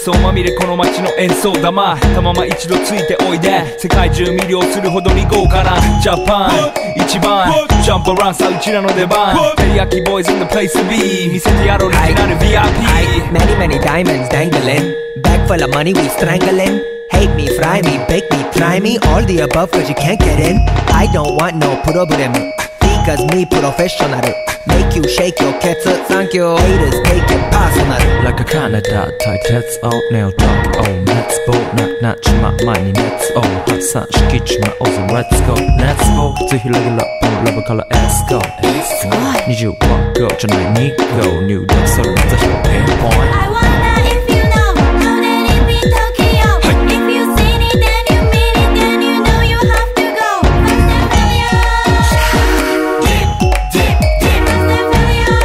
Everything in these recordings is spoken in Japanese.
想まみれこの街の演奏玉たまま一度ついておいで世界中魅了するほどに豪華なジャパン一番ジャンプアランさうちらの出番テリヤキボーイズ in the place to be 見せてやろうオリジナル VIP Many many diamonds dangling Bag full of money we strangling Hate me, fry me, bake me, try me All the above cause you can't get in I don't want no problem Because me professional Make you shake your cats Thank you Haters take it personal Like a Canada tight heads out Nail talk oh let's go Knock knock my money let's oh Hot sun skitch my own let's go Let's go ぜひレギュラーのラブからLet's go 25号じゃない2号入力それまた1ピンポイント I wonder if you know How that it be Tokyo If you seen it then you mean it Then you know you have to go First and failure Dip, dip, dip First and failure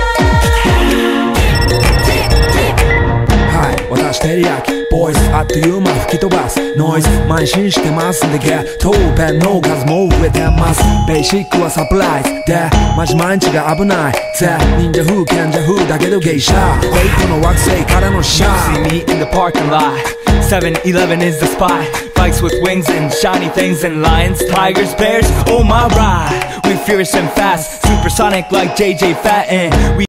Dip, dip, dip はい私テリヤキボイスあっという間吹き飛ばすノイズ慢心してますんでゲットペンの数も増えてますベーシックはサプライズでマジ毎日が危ないぜ忍者風賢者風だけど芸者フェイクの惑星からのシャ See me in the parking lot 7-Eleven is the spot Bikes with wings and shiny things and lions, tigers, bears, oh my ride We fierce and fast, supersonic like JJ Fatten We